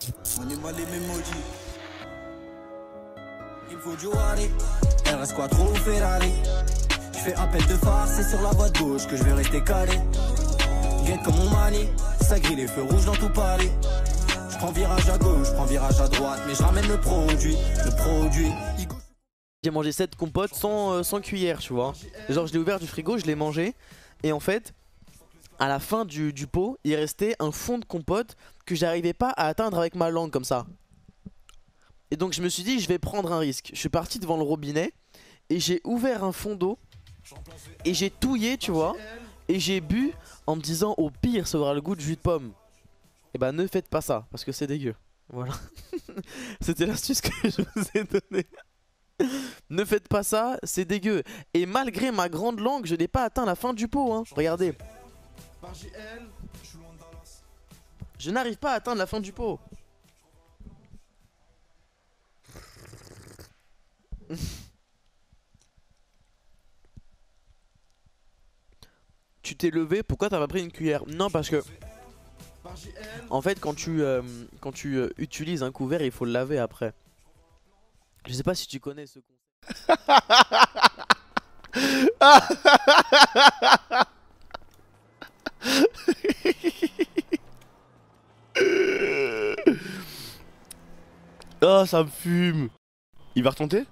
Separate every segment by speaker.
Speaker 1: On est mal les mêmes maudits. Il me faut du Wally, RS Quattro ou Ferrari. Je fais appel de phare, c'est sur la voie de gauche que je vais rester calé. Guette comme mon mani, ça grille les feux rouges dans tout Paris. Je prends virage à gauche, je prends virage à droite, mais je ramène le produit,
Speaker 2: J'ai mangé cette compote sans cuillère, tu vois. Genre je l'ai ouvert du frigo, je l'ai mangé. Et en fait, à la fin du pot, il restait un fond de compote que j'arrivais pas à atteindre avec ma langue comme ça. Et donc je me suis dit, je vais prendre un risque. Je suis parti devant le robinet et j'ai ouvert un fond d'eau. Et j'ai touillé, tu vois. Et j'ai bu en me disant, au pire, ça aura le goût de jus de pomme. Et bah ne faites pas ça, parce que c'est dégueu. Voilà. C'était l'astuce que je vous ai donnée. Ne faites pas ça, c'est dégueu. Et malgré ma grande langue, je n'ai pas atteint la fin du pot, hein. Regardez. Je n'arrive pas à atteindre la fin du pot. Tu t'es levé, pourquoi t'as pas pris une cuillère? Non, parce que en fait quand tu utilises un couvert, il faut le laver après. Je sais pas si tu connais ce concept. Oh, ça me fume.
Speaker 3: Il va retenter?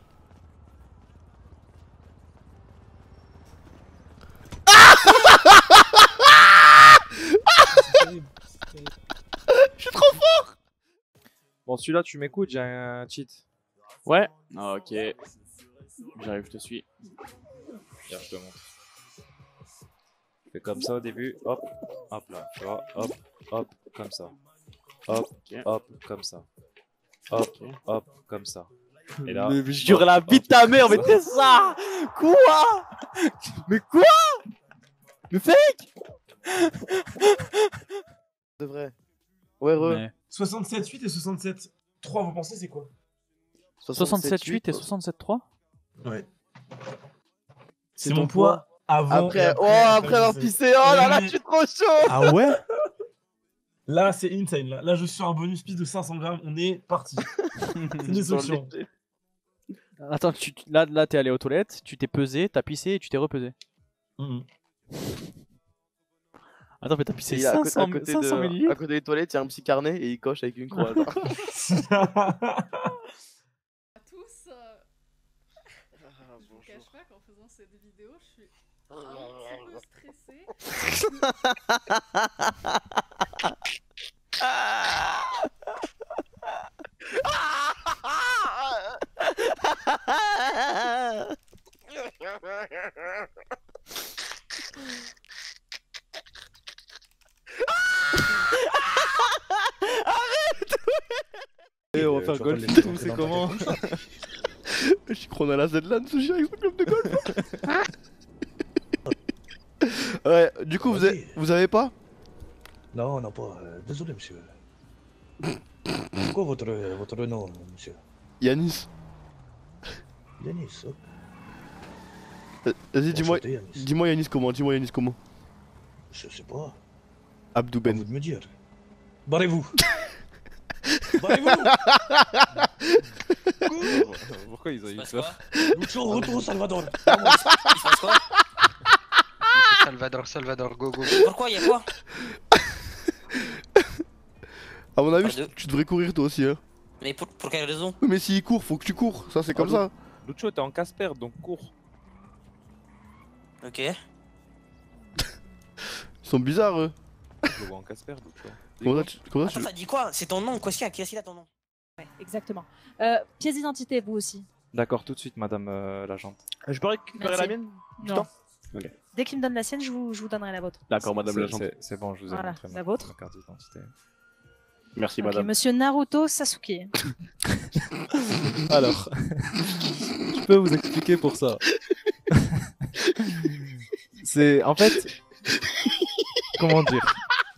Speaker 3: Je suis trop fort.
Speaker 4: Bon, celui-là, tu m'écoutes, j'ai un cheat.
Speaker 3: Ouais. Ok. J'arrive, je te suis.
Speaker 4: Viens, je te montre. Je fais comme ça au début, hop, hop là, tu vois, hop, hop, comme ça. Hop, hop, comme ça. Hop, hop, comme ça. Et là,
Speaker 3: mais je jure la vie de ta mère, mais t'es ça. Quoi? Mais quoi? Mais fake?
Speaker 2: De vrai. Ouais,
Speaker 5: Mais... 67-8 et 67-3, vous pensez c'est quoi?
Speaker 6: 67-8 et 67-3?
Speaker 5: Ouais. C'est mon poids avant.
Speaker 2: Après avoir pissé, oh là là, je suis trop chaud.
Speaker 5: Ah ouais? Là, c'est insane. Là, je suis sur un bonus piste de 500 grammes. On est parti. C'est des options.
Speaker 6: Attends, là t'es allé aux toilettes, tu t'es pesé, t'as pissé et tu t'es repesé. Attends, mais t'as pissé 500 millilitres.
Speaker 2: À côté des toilettes, il y a un petit carnet et il coche avec une croix.
Speaker 7: Tous, je vous cache pas qu'en faisant cette vidéo, je suis un petit peu stressée.
Speaker 3: Et on va faire golf, c'est comment? Je suis qu'on a la Z-Lan, ce chien avec son club de golf. Ouais, du coup, vous avez pas?
Speaker 8: Non, on n'a pas. Désolé, monsieur. C'est quoi votre nom, monsieur?
Speaker 3: Yanis.
Speaker 8: Yanis,
Speaker 3: Vas-y, dis-moi Yanis comment,
Speaker 8: Je sais pas.
Speaker 3: Abdou Ben.
Speaker 8: À vous de me dire. Barrez-vous. Barrez-vous.
Speaker 4: pourquoi ils ont eu peur?
Speaker 8: Lucho, retour, Salvador.
Speaker 9: Il se passe quoi? Salvador, go. Pourquoi, y'a quoi?
Speaker 3: À mon avis, tu devrais courir toi aussi, hein.
Speaker 9: Mais pour quelle raison?
Speaker 3: Oui, mais s'il court, faut que tu cours, ça c'est comme ça.
Speaker 4: Lucho, t'es en Casper, donc cours.
Speaker 9: Ok.
Speaker 3: Ils sont bizarres, eux.
Speaker 4: Je le vois en Casper, Lucho.
Speaker 9: Attends, t'as dit quoi? C'est ton nom, Koskia, qui a ton nom?
Speaker 10: Ouais, exactement. Pièce d'identité, vous aussi.
Speaker 4: D'accord, tout de suite, madame l'agente.
Speaker 3: Je peux récupérer la mienne?
Speaker 10: Non.
Speaker 3: Okay.
Speaker 10: Dès qu'il me donne la sienne, je vous donnerai la vôtre.
Speaker 3: D'accord, madame l'agente.
Speaker 4: C'est bon, je vous ai montré
Speaker 10: la vôtre.
Speaker 4: ma carte d'identité.
Speaker 3: Merci,
Speaker 10: Okay,
Speaker 3: madame.
Speaker 10: monsieur Naruto Sasuke.
Speaker 6: Alors, je peux vous expliquer pour ça. C'est en fait, comment dire?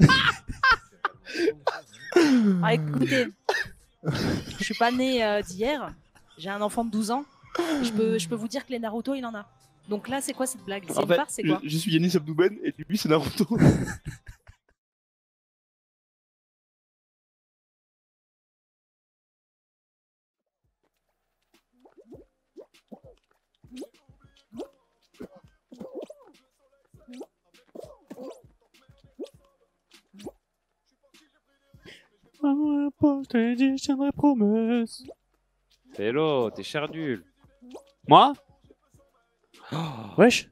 Speaker 10: Ah, écoutez, je suis pas né d'hier. J'ai un enfant de 12 ans. Je peux vous dire que les Naruto, il en a. Donc là, c'est quoi cette blague? C'est une farce, c'est quoi?
Speaker 3: Je suis Yanis Abdou Ben et lui, c'est Naruto.
Speaker 6: pas, je t'ai dit, je tiendrai promesse.
Speaker 4: Hello, t'es cher nul.
Speaker 6: Moi? Wesh.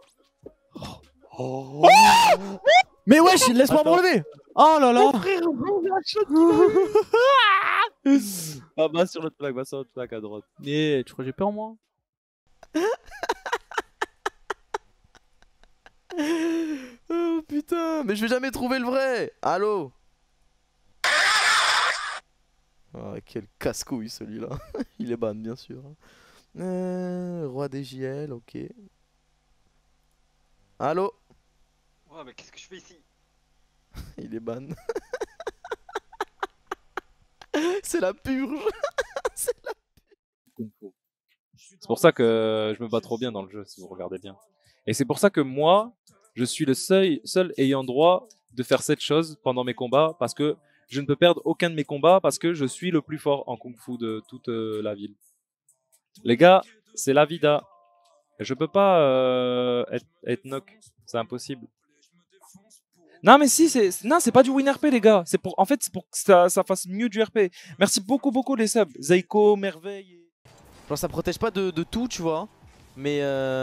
Speaker 6: Mais wesh, laisse-moi me relever. Oh là là.
Speaker 3: Ah, va sur l'autre plaque, à droite.
Speaker 6: Eh, tu crois que j'ai peur moi?
Speaker 2: Oh putain, mais je vais jamais trouver le vrai. Allô? Oh, quel casse-couille celui-là. Il est ban bien sûr. Roi des JL, ok. Allô?
Speaker 11: Ouais, mais qu'est-ce que je fais ici?
Speaker 2: Il est ban. C'est la purge. C'est la
Speaker 4: Kung Fu. C'est pour ça que je me bats trop bien dans le jeu, si vous regardez bien. Et c'est pour ça que moi, je suis le seul ayant droit de faire cette chose pendant mes combats, parce que je ne peux perdre aucun de mes combats, parce que je suis le plus fort en Kung Fu de toute la ville. Les gars, c'est la vida. Je peux pas être knock, c'est impossible. Non mais si, c'est pas du win RP les gars. C'est pour, en fait, c'est pour que ça fasse mieux du RP. Merci beaucoup les subs. Zaiko, Merveille.
Speaker 2: Genre ça protège pas de tout, tu vois. Mais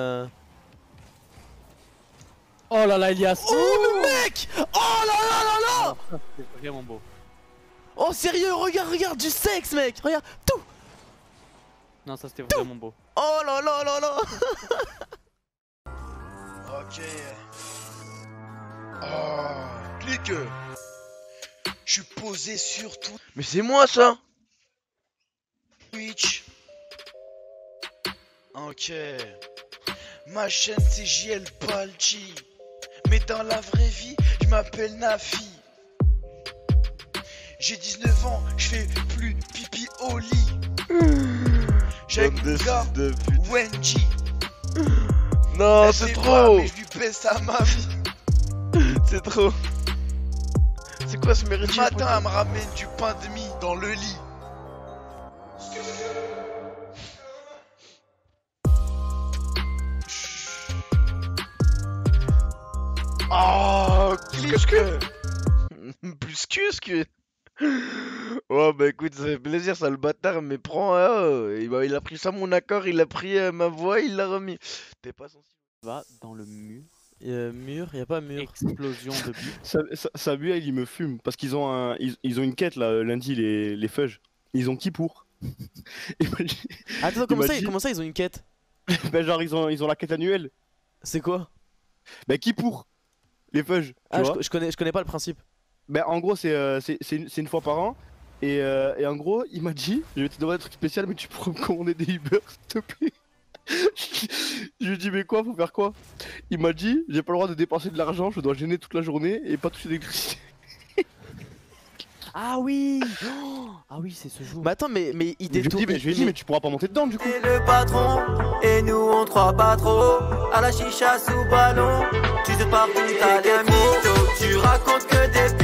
Speaker 6: Oh là là, Elias.
Speaker 2: Oh le mec! Oh là là là là!
Speaker 6: C'est vraiment beau.
Speaker 2: Oh sérieux, regarde du sexe mec! Regarde tout!
Speaker 6: Non, ça c'était vraiment beau.
Speaker 2: Oh là là là là!
Speaker 12: Ok. Oh, clique. Je suis posé sur tout.
Speaker 3: Mais c'est moi ça!
Speaker 12: Twitch. Ok. Ma chaîne c'est JL Balchi. Mais dans la vraie vie, je m'appelle Nafi. J'ai 19 ans, je fais plus pipi au lit. J'ai un gars, Wenji.
Speaker 3: Non, c'est trop!
Speaker 12: Mais je lui pèse sa mamie.
Speaker 3: C'est trop! C'est quoi ce mérite?
Speaker 12: Le matin, elle me ramène du pain de mie dans le lit.
Speaker 3: Oh, plus que. Plus que. Oh bah écoute, ça fait plaisir ça le bâtard, mais prends il a pris ça mon accord, il a pris ma voix, il l'a remis. T'es pas sensible.
Speaker 6: Va dans le mur.
Speaker 2: Mur, y a pas mur.
Speaker 6: Explosion de but.
Speaker 3: Samuel il me fume parce qu'ils ont ils ont une quête là lundi les fudge. Ils ont qui pour?
Speaker 2: Attends, comment ça ils ont une quête?
Speaker 3: Bah genre ils ont la quête annuelle.
Speaker 2: C'est quoi?
Speaker 3: Bah qui pour? Les fudge.
Speaker 2: Ah je connais pas le principe.
Speaker 3: Bah en gros c'est une fois par an et en gros il m'a dit je vais te demander un truc spécial mais tu pourrais me commander des Uber s'il te plaît. Je lui ai dit mais quoi, faut faire quoi? Il m'a dit j'ai pas le droit de dépenser de l'argent, je dois gêner toute la journée et pas toucher d'électricité.
Speaker 6: Ah oui oh ah oui c'est ce jour.
Speaker 2: Mais attends mais il détourne.
Speaker 3: Je lui ai dit mais tu pourras pas monter dedans du coup.
Speaker 1: Et le patron et nous on croit pas trop à la chicha sous ballon. Tu te parles tout à des mythos, tu racontes que des